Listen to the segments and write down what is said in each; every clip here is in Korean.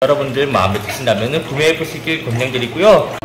여러분들 마음에 드신다면 구매해 보시길 권장드리고요.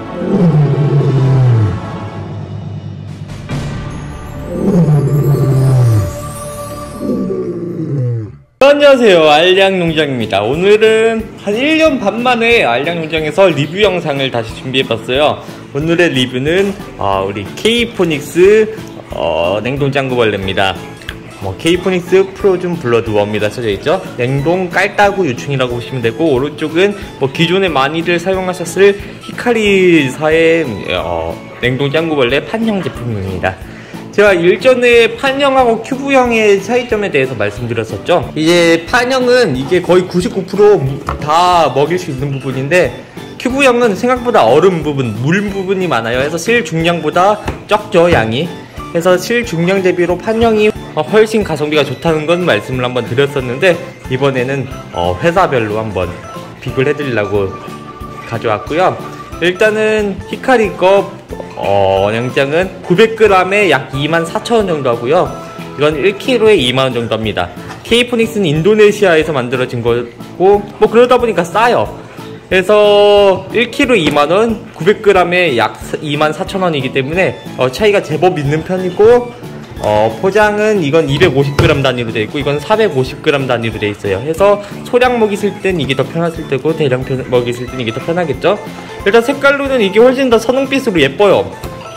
안녕하세요, 알량농장입니다. 오늘은 한 1년 반 만에 알량농장에서 리뷰 영상을 다시 준비해봤어요. 오늘의 리뷰는 우리 K-포닉스 냉동짱구벌레입니다. K-포닉스 프로즌 블러드웜이라 써져있죠. 냉동 깔따구 유충이라고 보시면 되고, 오른쪽은 기존에 많이들 사용하셨을 히카리사의 냉동짱구벌레 판형 제품입니다. 제가 일전에 판형하고 큐브형의 차이점에 대해서 말씀드렸었죠. 이제 판형은 이게 거의 99% 다 먹일 수 있는 부분인데, 큐브형은 생각보다 얼음 부분, 물 부분이 많아요. 해서 실 중량보다 적죠, 양이. 그래서 실 중량 대비로 판형이 훨씬 가성비가 좋다는 건 말씀을 한번 드렸었는데, 이번에는 회사별로 한번 비교를 해드리려고 가져왔고요. 일단은 히카리 거 영장은 900g에 약 24,000원 정도 하고요. 이건 1kg에 2만원 정도 합니다. K-포닉스는 인도네시아에서 만들어진 거고, 그러다 보니까 싸요. 그래서 1kg 2만원, 900g에 약 24,000원이기 때문에 차이가 제법 있는 편이고, 포장은 이건 250g 단위로 되어 있고, 이건 450g 단위로 되어 있어요. 해서 소량 먹이실 땐 이게 더 편하실 테고, 대량 먹이실 땐 이게 더 편하겠죠. 일단 색깔로는 이게 훨씬 더 선홍빛으로 예뻐요.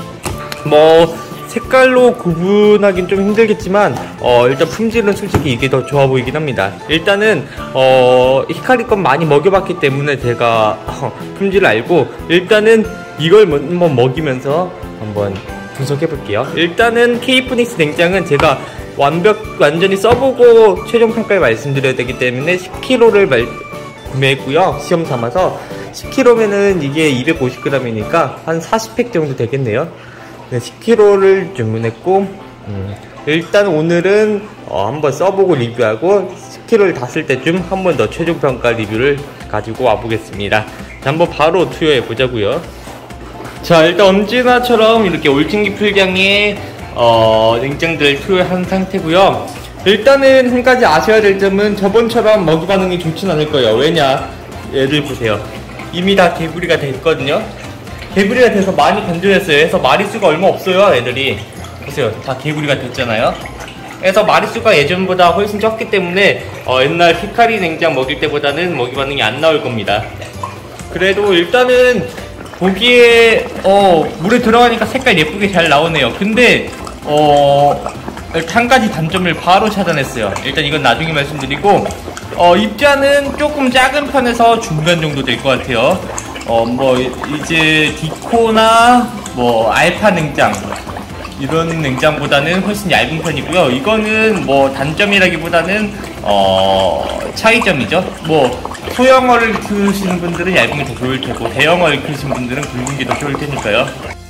색깔로 구분하긴 좀 힘들겠지만 일단 품질은 솔직히 이게 더 좋아 보이긴 합니다. 일단은 히카리 건 많이 먹여봤기 때문에 제가 품질을 알고, 일단은 이걸 한번 먹이면서 한번 분석해 볼게요. 일단은 K-포닉스 냉장은 제가 완전히 써보고 최종평가를 말씀드려야 되기 때문에 10kg를 구매했고요. 시험 삼아서 10kg면은 이게 250g이니까 한 40팩 정도 되겠네요. 10kg를 주문했고, 일단 오늘은 한번 써보고 리뷰하고 10kg를 다 쓸 때쯤 한 번 더 최종평가 리뷰를 가지고 와보겠습니다. 자, 한번 바로 투여해 보자고요. 자, 일단 언제나처럼 이렇게 올챙기 풀장에 냉장들을 투여한 상태고요. 일단은 한 가지 아셔야 될 점은 저번처럼 먹이 반응이 좋진 않을 거예요. 왜냐, 얘들 보세요. 이미 다 개구리가 됐거든요. 개구리가 돼서 많이 건조했어요. 해서 마리수가 얼마 없어요. 애들이 보세요, 다 개구리가 됐잖아요. 그래서 마리수가 예전보다 훨씬 적기 때문에 옛날 히카리 냉장 먹일 때보다는 먹이 반응이 안 나올 겁니다. 그래도 일단은 보기에 물에 들어가니까 색깔 예쁘게 잘 나오네요. 근데 한 가지 단점을 바로 찾아냈어요. 일단 이건 나중에 말씀드리고, 입자는 조금 작은 편에서 중간 정도 될 것 같아요. 이제 디코나 알파 냉장 이런 냉장보다는 훨씬 얇은 편이고요. 이거는 단점이라기보다는 차이점이죠. 소형어를 키우시는 분들은 얇은 게 더 좋을 테고, 대형어를 키우시는 분들은 굵은 게 더 좋을 테니까요.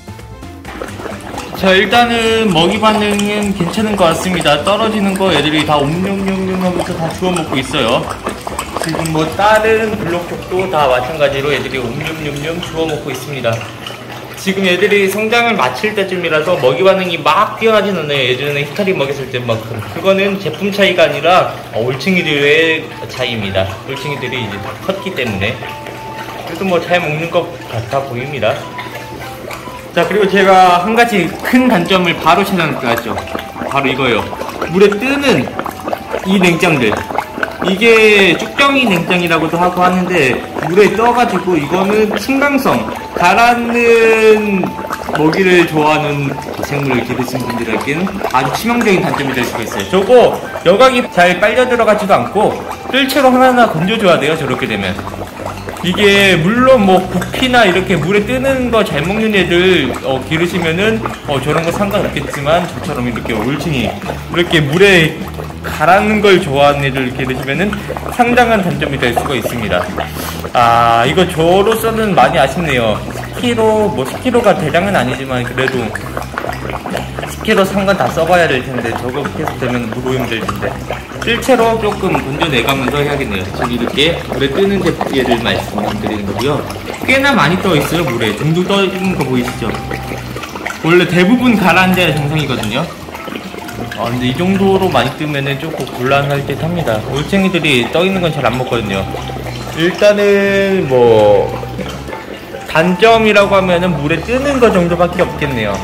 자, 일단은 먹이 반응은 괜찮은 것 같습니다. 떨어지는 거 애들이 다 옴뇸뇸뇸 하면서 다 주워 먹고 있어요. 지금 다른 블록 쪽도 다 마찬가지로 애들이 옴뇸뇸뇸 주워 먹고 있습니다. 지금 애들이 성장을 마칠 때쯤이라서 먹이 반응이 막 뛰어나진 않아요. 예전에 히카리 먹였을 때만큼. 그거는 제품 차이가 아니라 올챙이들의 차이입니다. 올챙이들이 이제 다 컸기 때문에. 그래도 잘 먹는 것 같아 보입니다. 자, 그리고 제가 한 가지 큰 단점을 바로 찾아냈죠. 바로 이거예요. 물에 뜨는 이 냉장들. 이게 쭉정이 냉장이라고도 하고 하는데, 물에 떠가지고 이거는 침강성, 가라앉는 먹이를 좋아하는 생물을 기르시는 분들에게는 아주 치명적인 단점이 될 수가 있어요. 저거 여각이 잘 빨려 들어가지도 않고 뜰채로 하나하나 건져줘야 돼요. 저렇게 되면 이게 물론 구피나 이렇게 물에 뜨는 거 잘 먹는 애들 기르시면은 저런 거 상관없겠지만, 저처럼 이렇게 올챙이 이렇게 물에 가라앉는 걸 좋아하는 애들 기르시면은 상당한 단점이 될 수가 있습니다. 이거 저로서는 많이 아쉽네요. 10kg가 대량은 아니지만 그래도 10kg 상관 다 써봐야 될 텐데, 저거 계속 되면 무도용될 텐데 실체로 조금 건져내가면서 해야겠네요. 지금 이렇게 물에 뜨는 얘를 말씀드리는 거고요. 꽤나 많이 떠 있어요. 물에 둥둥 떠 있는 거 보이시죠? 원래 대부분 가라앉아야 정상이거든요. 근데 이 정도로 많이 뜨면은 조금 곤란할 듯 합니다. 올챙이들이 떠 있는 건 잘 안 먹거든요. 일단은 뭐 단점이라고 하면은 물에 뜨는 거 정도밖에 없겠네요.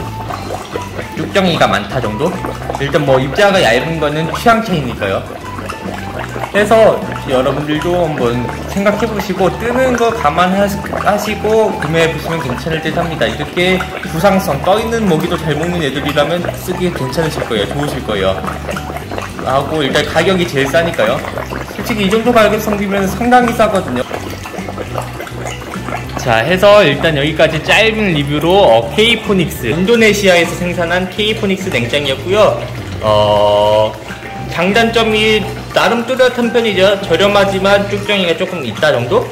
육정이가 많다 정도? 일단 뭐 입자가 얇은 거는 취향 차이니까요. 그래서 여러분들도 한번 생각해보시고 뜨는 거 감안하시고 구매해보시면 괜찮을 듯 합니다. 이렇게 구상성 떠있는 먹이도 잘 먹는 애들이라면 쓰기 괜찮으실 거예요. 좋으실 거예요. 하고 일단 가격이 제일 싸니까요. 솔직히 이 정도 가격 성비면 상당히 싸거든요. 자, 해서 일단 여기까지 짧은 리뷰로 K-포닉스 인도네시아에서 생산한 K-포닉스 냉장이었고요. 장단점이 나름 뚜렷한 편이죠. 저렴하지만 쭉정이가 조금 있다 정도?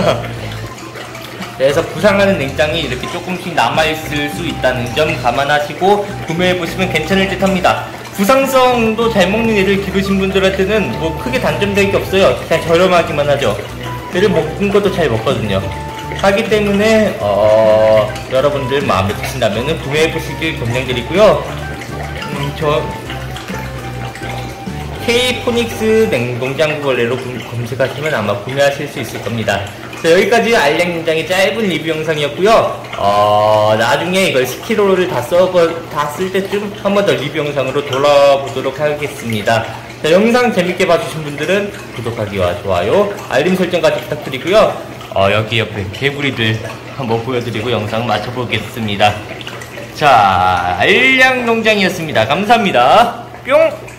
그래서 구상하는 냉장이 이렇게 조금씩 남아있을 수 있다는 점 감안하시고 구매해보시면 괜찮을 듯 합니다. 구상성도 잘 먹는 애들 기르신 분들한테는 뭐 크게 단점될 게 없어요. 그냥 저렴하기만 하죠. 애들 먹는 것도 잘 먹거든요. 하기 때문에 여러분들 마음에 드신다면 구매해보시길 권장드리고요. 저 K-포닉스 냉동장구걸레로 검색하시면 아마 구매하실 수 있을 겁니다. 자, 여기까지 알약 냉장의 짧은 리뷰 영상이었고요. 나중에 이걸 10kg를 다 쓸 때쯤 한 번 더 리뷰 영상으로 돌아보도록 하겠습니다. 자, 영상 재밌게 봐주신 분들은 구독하기와 좋아요, 알림 설정까지 부탁드리고요. 여기 옆에 개구리들 한번 보여드리고 영상 마쳐보겠습니다. 자, 알약 농장이었습니다. 감사합니다. 뿅!